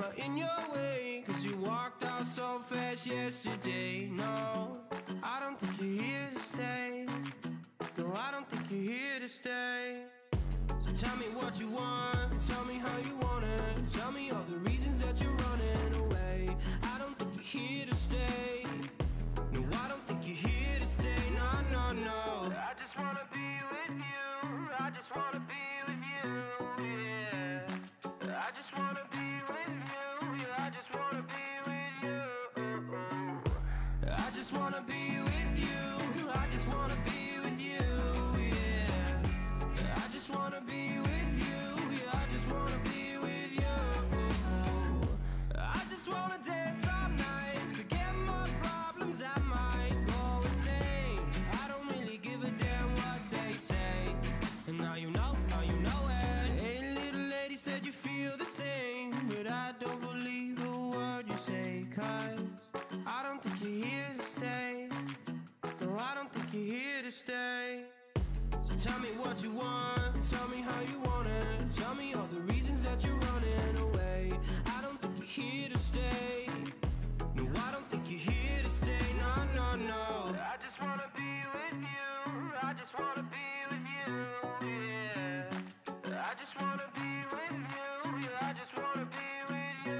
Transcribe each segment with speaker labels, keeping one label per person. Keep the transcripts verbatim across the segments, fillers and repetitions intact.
Speaker 1: I in your way? Cause you walked out so fast yesterday. No, I don't think you're here to stay. No, I don't think you're here to stay. So tell me what you want, tell me how you want it. Tell me all the reasons that you're running away. I don't think you're here to stay. No, I don't think you're here to stay. No, no, no. I just wanna be with you. I just wanna be with you, yeah. I just wanna be with you. Yeah, I just wanna be with you. I just wanna be with you. I just wanna be with you, yeah. I just wanna be with you. Yeah, I just wanna be with you. I just wanna dance all night, forget my problems, I might go insane. I don't really give a damn what they say. And now you know, now you know it. Hey, little lady said you feel the same, but I don't believe a word you say. Cause I don't think you're here to stay. No, I don't think you're here to stay. So tell me what you want, tell me how you want it. Tell me all the reasons that you're running away. I don't think you're here to stay. No, I don't think you're here to stay. No, no, no. I just wanna be with you. I just wanna be with you, yeah. I just wanna be with you. Yeah, I just wanna be with you.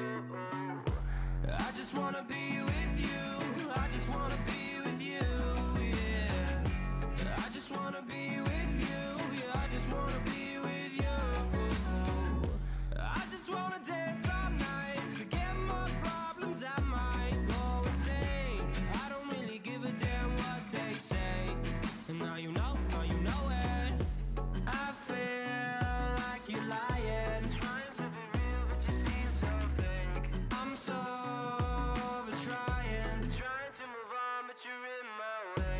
Speaker 1: I just wanna be with you. I just wanna be with you, yeah. I just wanna be with you. Yeah, I just wanna be with you. I just wanna dance all night, forget my problems, I might go insane. I don't really give a damn what they say. And now you know, now you know it. I feel like you're lying, trying to be real, but you seem so fake. I'm so over trying, trying to move on, but you're in my way.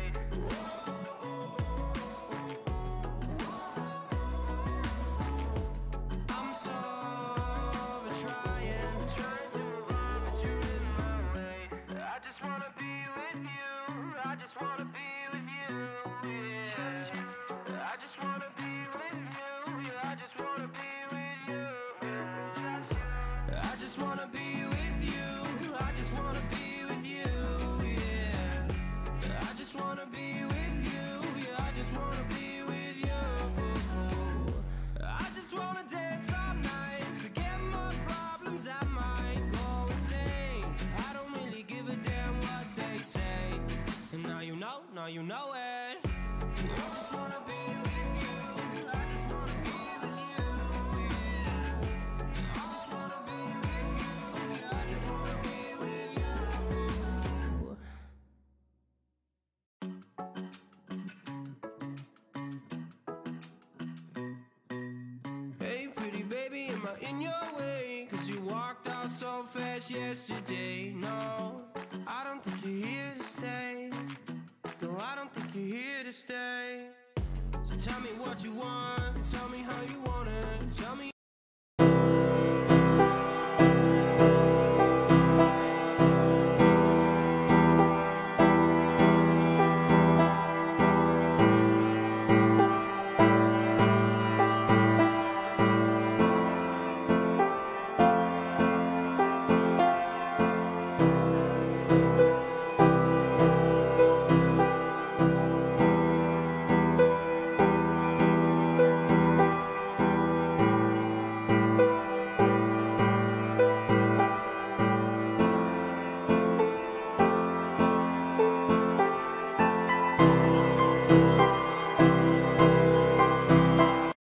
Speaker 1: I'm so over trying, trying to move on, but you're in my way. I just wanna be with you. I just wanna be with you, yeah. I just wanna be with you. Yeah, I just wanna be with you. I just wanna be with you. I just wanna be with you, yeah. I just wanna be with you. Yeah, I just wanna be with you. I just wanna dance all night, forget my problems, I might go insane. I don't really give a damn what they say. And now you know, now you know it. I just wanna be with you. I just wanna be with you, yeah. I just wanna be with you. Yeah, I just wanna be with you. Hey, pretty baby, am I in your way? Cause you walked out so fast yesterday. No, I don't think you're here to stay. No, I don't think you're here to stay. So tell me what you want, tell me how you